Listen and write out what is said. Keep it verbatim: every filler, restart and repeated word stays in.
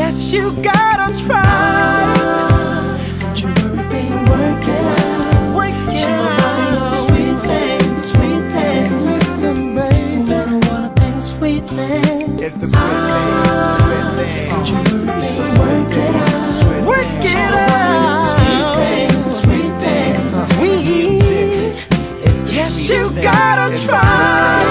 Yes, you gotta try. Don't you worry, baby, work it out. Work it out. Sweet thing, sweet thing. Listen, baby, you wanna wanna think sweet thing. It's the sweet thing, sweet thing. Don't you worry, baby, work it out. Work it out. Sweet thing, sweet thing, sweet. Yes, you gotta try.